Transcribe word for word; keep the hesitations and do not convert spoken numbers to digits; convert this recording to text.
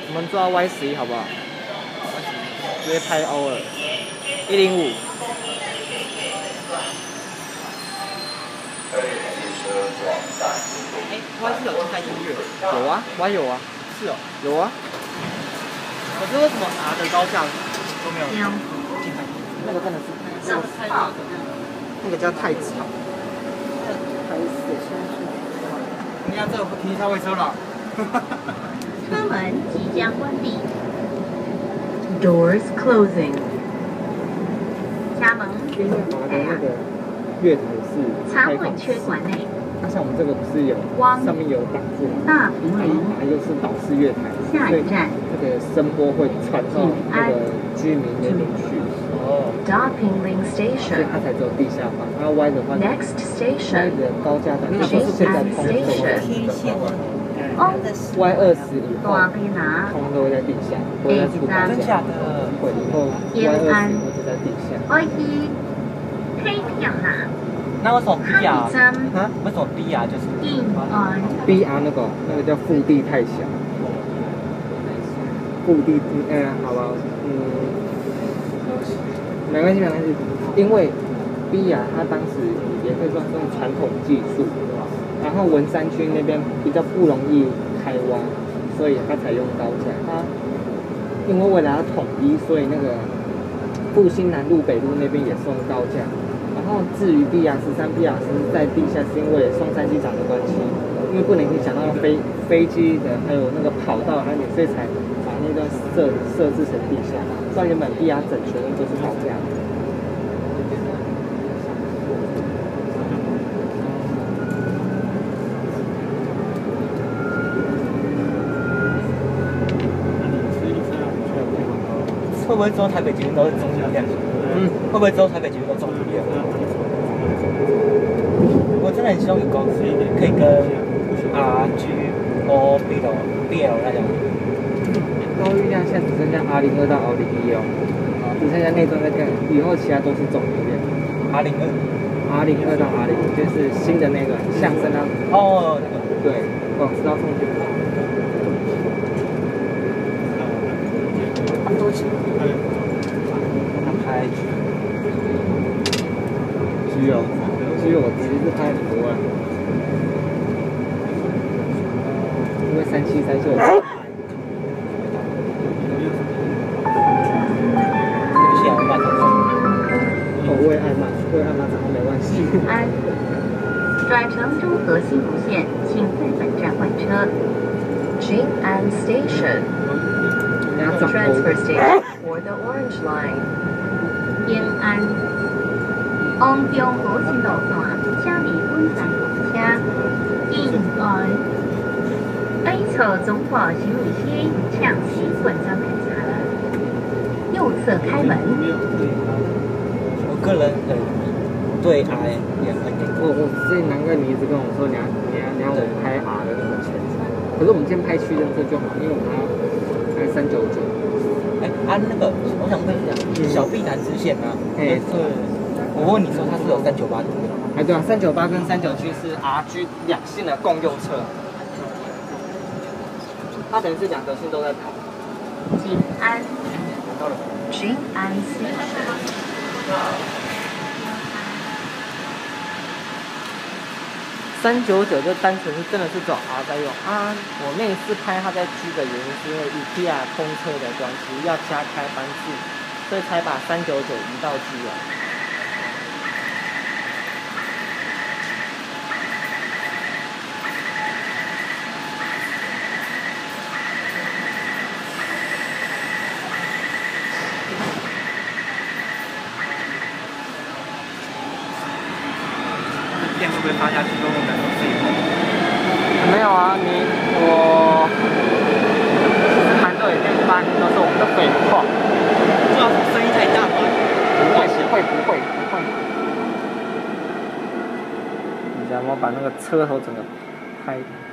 我们做到 Y 十一好不好？直接拍 over 一零五。哎 ，Y 是有自带音乐？有啊 ，Y 有啊。是哦，有啊。可是为什么 R 的高架都没有进来？那个真的是，那个太吵，那个叫太吵。太死你看这个停下会车了。 车门即将关闭。Doors closing。家门因为 R 的那个月台是插混缺管内。 那像我们这个不是有上面有挡住吗？ 大平林。 它又是岛式月台， 下一站。 那个声波会传到那个居民那边去。哦。 Docking Link Station。 所以它才只有地下化。然后 Y 的话 ，Next Station。 那个高架站就是现在通的。Y 二十以后，通都会在地下，不会在出高架。会以后 Y 二十以后就在地下。 可以推票啦。 那为什么 B R 啊？为什么 B R 就是 B R 那个那个叫腹地太小，腹地嗯、呃、好吧嗯没关系没关系，因为 B R 它当时也可以算是用传统技术，然后文山区那边比较不容易开挖，所以它才用高架。它因为为了要统一，所以那个复兴南路、北路那边也是用高架。然后至于 B R 十三、B R 十四在地下，是因为松山机场的关系，因为不能影响到飞飞机的还有那个跑道，还有所以才把那段设设置成地下。不然原本 B R 整全都是高架。 会不会之后台北捷运都是中流量？嗯，会不会之后台北捷运都中流量？我真的很希望有公司可以跟 R G O B L B L 那种。 高运量现在只剩下 R 零二到 R 零一哦，只剩下内装在干，以后其他都是总流量。 R 零二 R 零二到 R 零一就是新的那个象征啊。 哦，那个对，广知道重点。多钱？他拍只有只有我其实是拍很多啊，因为三七三是我拍。 对不起啊，我慢点。 哦，我也爱慢，我也爱慢，然后没关系。 安，转乘中和新竹线，请在本站换车。Jing An Station。Transfer station for the Orange Line。延安，往中和新路段，请离本站下车。延安，北侧中华新路线，请习本站排查。右侧开门。 我个人很对 I 也很严格。 我我所以难怪你一直跟我说你要你要你要我们拍 R 的那个全程，可是我们先拍区间车就好，因为我们要拍三九九。 哎，啊那个，我想问一下，小碧潭支线啊，哎是，我问你说它是有三九八的。 哎对啊，三九八跟三九七是 R G 两线的共用车，它等于是两条线都在跑。 静安。 到了。 静安 Station。 三九九就单纯是真的是走 R 在用啊。我那一次拍它在 G 的原因是因为 IKEA 通车的关系，要加开班次，所以才把三九九移到 G 了。 电会不会发下去之后感到自己没有啊，你我其实蛮多有些发都是我们的废话。 主要是声音太大嘛。 不会不会不会不会。你知道吗？把那个车头整个拍。